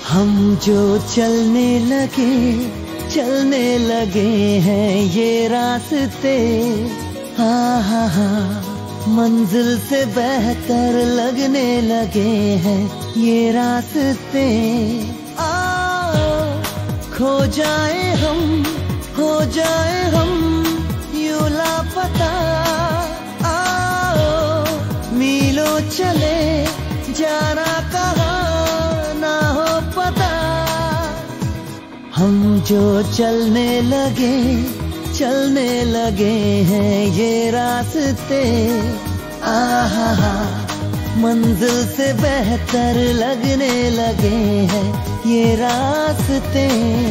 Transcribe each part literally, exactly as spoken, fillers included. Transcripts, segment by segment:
हम जो चलने लगे चलने लगे हैं ये रास्ते, हाँ हाँ हाँ मंजिल से बेहतर लगने लगे हैं ये रास्ते। आओ खो जाए हम, हो जाए हम यूं लापता, आओ मीलों चले जाना कहाँ ना हो पता। हम जो चलने लगे चलने लगे हैं ये रास्ते, आहा हा मंजिल से बेहतर लगने लगे हैं ये रास्ते।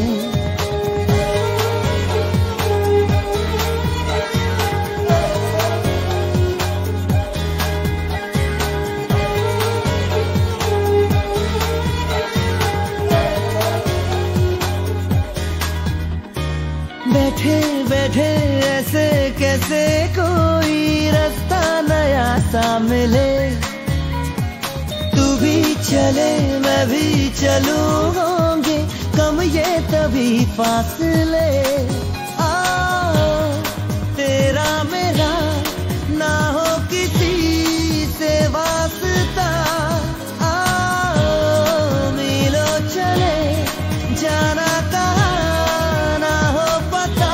बैठे बैठे ऐसे कैसे कोई रास्ता नया सा मिले, तू भी चले मैं भी चलूं होंगे कम ये तभी फासले। आओ तेरा मेरा ना हो किसी से वास्ता, आओ मीलों चले जाना कहाँ ना हो पता।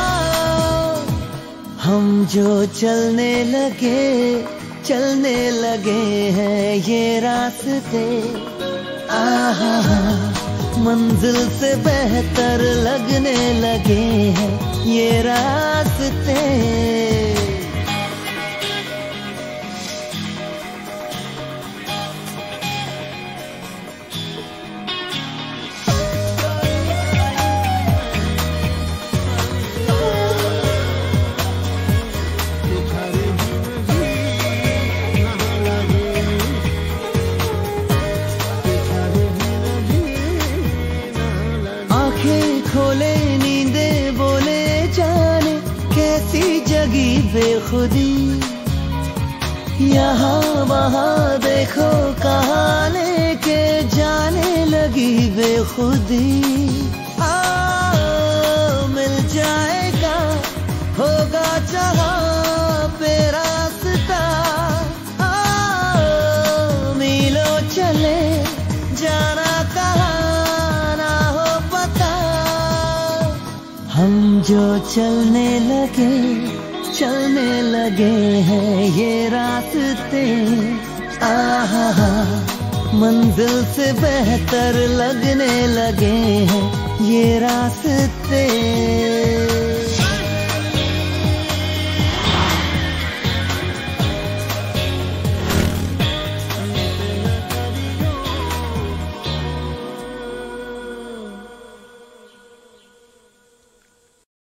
हम जो चलने लगे चलने लगे हैं ये रास्ते, आहा मंजिल से बेहतर लगने लगे हैं ये रास्ते। खोले नींदे बोले जाने कैसी जगी बेखुदी, यहाँ वहाँ देखो कहाँ लेके जाने लगी बेखुदी। आओ मिल जाएगा होगा जहाँ पे रास्ता, आओ मीलों चले जाना कहाँ ना हो पता। हम जो चलने लगे चलने लगे हैं ये रास्ते, आहा हा मंजिल से बेहतर लगने लगे हैं ये रास्ते।